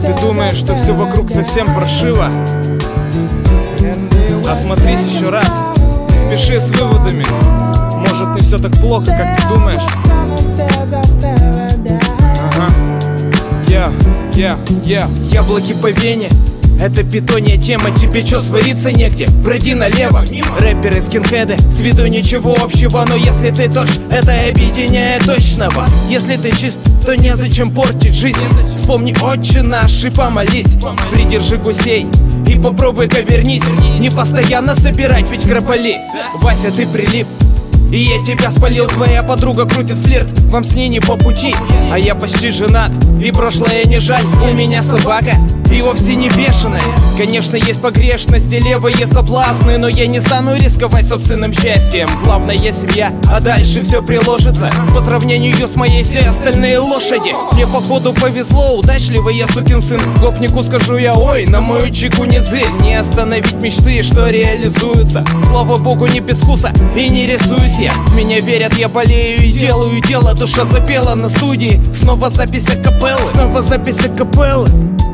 ты думаешь, что все вокруг совсем паршиво, осмотрись еще раз, не спеши с выводами. Может, не все так плохо, как ты думаешь. Яблоки по вене. Это питонья тема, тебе чё свариться негде? Пройди налево. Рэперы, скинхеды, с виду ничего общего. Но если ты тож, это объединяет точно вас. Если ты чист, то незачем портить жизнь. Вспомни отче наш и помолись. Придержи гусей и попробуй-ка вернись. Не постоянно собирать, ведь крополи. Вася, ты прилип, и я тебя спалил. Твоя подруга крутит флирт, вам с ней не по пути. А я почти женат, и прошлое не жаль. У меня собака, и вовсе не бешеная. Конечно, есть погрешности, левые соблазны, но я не стану рисковать собственным счастьем. Главное семья, а дальше все приложится. По сравнению с моей все остальные лошади. Мне походу повезло, удачливый я сукин сын. Гопнику скажу я ой, на мою чеку не зырь. Не остановить мечты, что реализуются. Слава богу, не без вкуса и не рисуюсь я. В меня верят, я болею и делаю дело. Душа запела на студии, снова запись акапеллы. Снова запись акапеллы.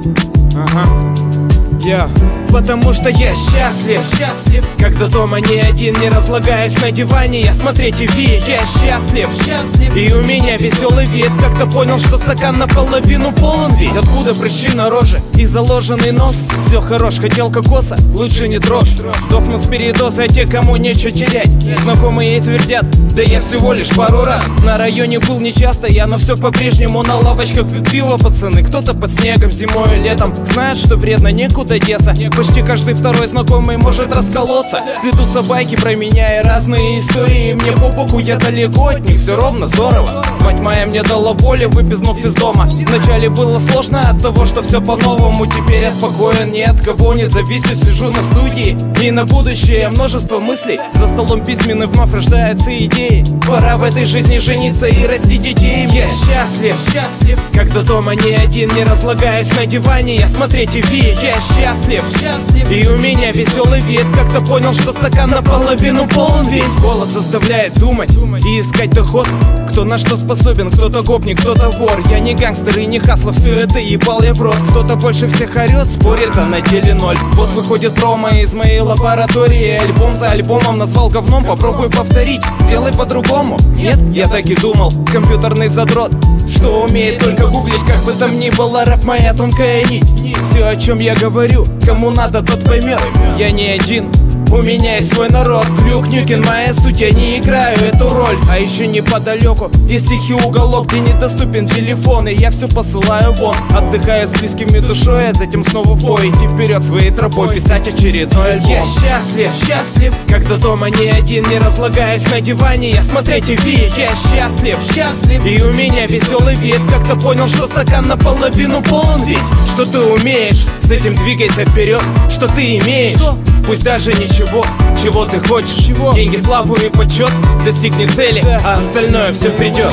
Потому что я счастлив, когда дома не один, не разлагаюсь на диване, я смотреть ТВ. Я счастлив, и у меня веселый вид. Как-то понял, что стакан наполовину полон ведь. Откуда прыщи на роже и заложенный нос? Все хорош, хотел кокоса, лучше не дрожь. Дохну с передоза, а те, кому нечего терять. Знакомые твердят, да я всего лишь пару раз. На районе был нечасто, я на все по-прежнему. На лавочках пьют пиво пацаны, кто-то под снегом зимой и летом. Знают, что вредно, некуда деться. Почти каждый второй знакомый может расколоться. Ведутся байки про меня и разные истории. Мне по боку, я далеко от них, все ровно здорово. Мать моя мне дала воли, выпизнув из дома. Вначале было сложно от того, что все по-новому. Теперь я спокоен, ни от кого не зависю. Сижу на студии и на будущее множество мыслей. За столом письменным вновь рождаются идеи. Пора в этой жизни жениться и растить детей. Я счастлив, когда дома не один, не разлагаюсь на диване, я смотреть ТВ. Я счастлив, и у меня веселый вид. Как-то понял, что стакан наполовину полон ведь. Голод заставляет думать и искать доход. Кто на что способен, кто-то гопник, кто-то вор. Я не гангстер и не хасло, все это ебал я в рот. Кто-то больше всех орет, спорит, а на деле ноль. Вот выходит промо из моей лаборатории. Альбом за альбомом назвал говном, попробуй повторить. Сделай по-другому. Нет, я так и думал, компьютерный задрот, что умеет только гуглить. Как бы там ни было, рэп моя тонкая нить. Все, о чем я говорю, кому надо, тот поймет. Я не один, у меня есть свой народ. Глюк, Нюкин, моя суть, я не играю эту роль. А еще неподалеку есть тихий уголок, где недоступен телефон, и я все посылаю вон. Отдыхаю с близкими душой, а затем снова в бой. Идти вперед своей тропой, писать очередной альбом. Я счастлив, когда дома не один, не разлагаюсь на диване, я смотреть ТВ. Я счастлив, и у меня веселый вид. Как-то понял, что стакан наполовину полон ведь. Что ты умеешь, с этим двигайся вперед. Что ты имеешь, пусть даже ничего, чего ты хочешь. Деньги, славу и почет, достигни цели, а остальное все придет.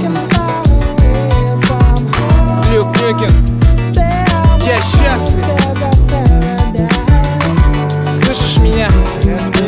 Глюк, Нюкин, я счастлив. Слышишь меня?